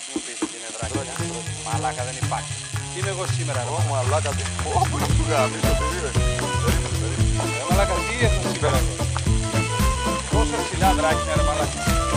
Μου πεις ότι είναι δράκια. Μαλάκα δεν υπάρχει. Τι είμαι εγώ σήμερα, ρε. Μαλάκα τι. Όπου να του γάμισω, περίμενε. Μαλάκα τι έχω σήμερα. Πόσα ψηλά δράκια, ρε μαλάκα.